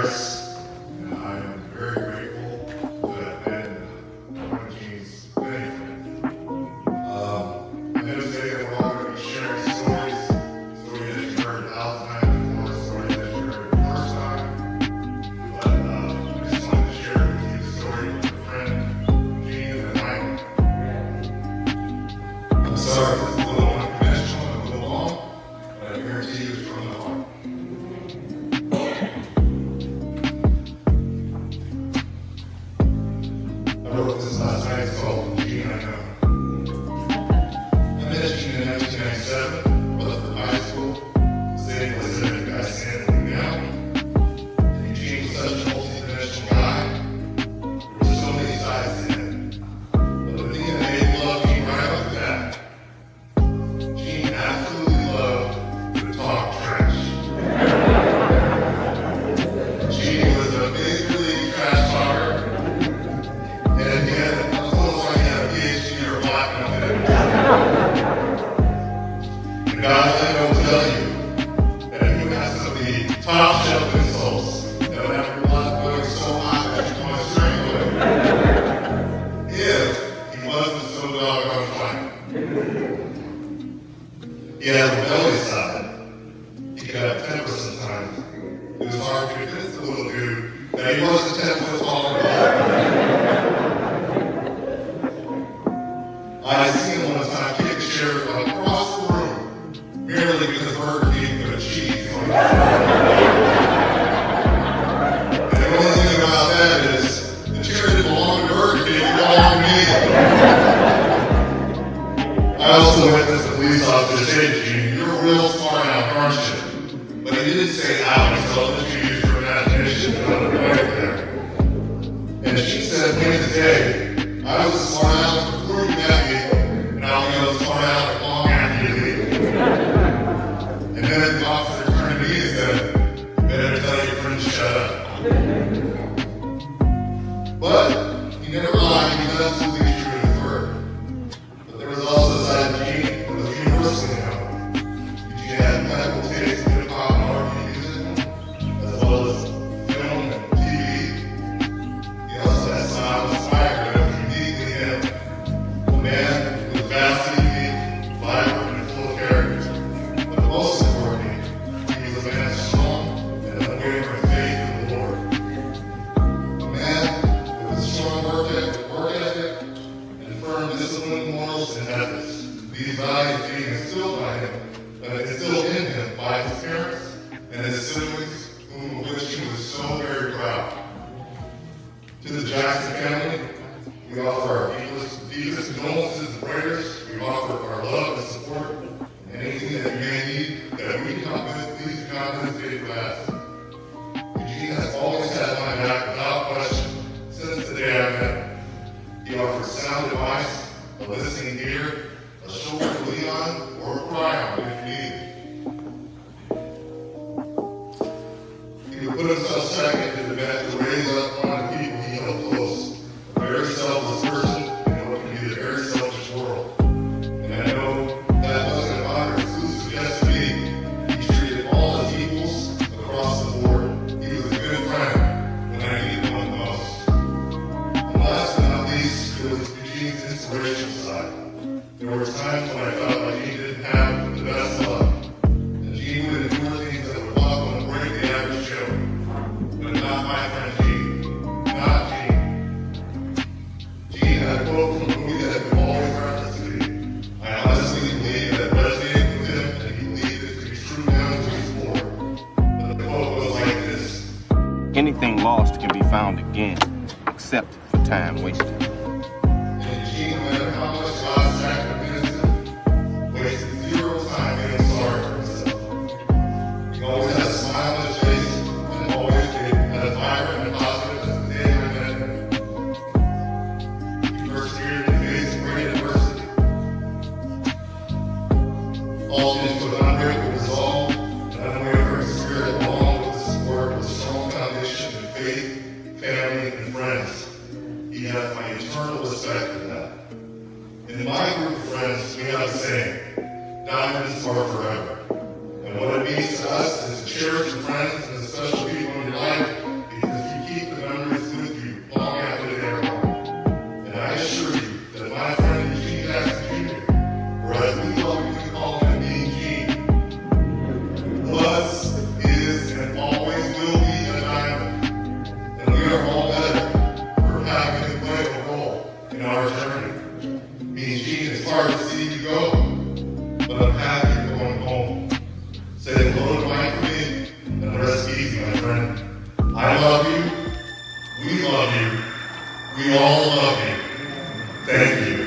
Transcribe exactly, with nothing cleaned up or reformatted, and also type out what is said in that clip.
Paris, and I am very grateful to have been one of Gene's many friends. Um, I'm going to say that we're all going to be sharing stories, stories that you heard a thousand times before, stories that you heard the first time. But uh, I just wanted to share with you the story of a friend, Gene and I. I'm sorry, this is a little unconventional and a little long, but I guarantee you it's from the heart. I wrote this last night. It's called Gene I Know. I met Gene in nineteen ninety-seven, was from high school, stayed with a guy standing down. And Gene was such a multi-dimensional guy. There were so many sides to him. But the thing that made love Gene right off the bat, Gene absolutely loved to talk trash. Gene was a big league trash talker. And he had, it was almost like he had a P H D or a platinum in it. And guys, I don't tell you that he has some of the top shelf insults that would have your blood going so hot that you want to strangle him. If he wasn't so doggone funny. He had a belly side. He could have a temper sometimes. It was hard to convince the little dude that he wasn't ten foot tall at all. I seen him one time kick a chair across the room merely because Burger King put a cheese on it. And the only thing about that is the chair didn't belong to Burger King, it belonged to me. I also witnessed the police officer say to Gene, "You're a real smart aleck, aren't you?" But he didn't say ouch, so I'll let you use your imagination to put it right there. And Gene said, "Wait the day, I was a smart aleck before you met me. Now we go smart aleck long after you leave." And then the officer turned to me and said, "You better tell your friends to shut up." But he never lied, he was absolutely true to his word. But there was also a side of Gene that was universally known. Gene had medical taste in hip hop and R and B music, as well as film and T V. He also had style and swagger that was uniquely him. A man who was vastly unique, vibrant, and full of character. But most importantly, he was a man strong and unwavering faith in the Lord. A man with a strong work ethic, work ethic and firm discipline, morals, and ethics. These values being instilled by him, uh, instilled in him by his parents and his siblings, whom of which he was so very proud. To the Jackson family, we offer our deepest, deepest condolences and prayers. We offer our love and support, and anything that you may need that we can help with, please do not hesitate to ask. Eugene has always had my back without question since the day I met him. He offers sound advice, a listening ear, a shoulder to lean on, or a cry on if you need it. He would put himself second in the event to raise up one of the people he held close. A very selfless person in what can be a very selfish world. And I know that wasn't an honor exclusive just to me. He treated all his equals across the board. He was a good friend when I needed one the most. And last but not least, it was Eugene's inspirational side. There were times when I felt like he didn't have the best luck. And Gene would endure things that would buckle and break the average Joe. But not my friend Gene. Not Gene. Gene had a quote from a movie that would always reference to me. I honestly believe that resonated with him, and he believed it to be true down to his core. But the quote goes like this: "Anything lost can be found again, except for time wasted." And Gene, no matter how much God sacrificed him, wasted zero time feeling sorry for himself. He always had a smile on his face, and always had a vibrant and positive as the day I met him. He persevered in the face of great adversity. All things with unbreakable resolve, an unwavering spirit, along with the support of a strong foundation of faith, family, and friends. He has my welcome you to call him Mean Gene. Was, is, and always will be a diamond. And we are all better for having him play a role in our journey. Mean Gene, it's hard to see you go, but I'm happy you're going home. Say hello to Mike for me, and rest easy, my friend. I love you. We love you. We all love you. Thank you.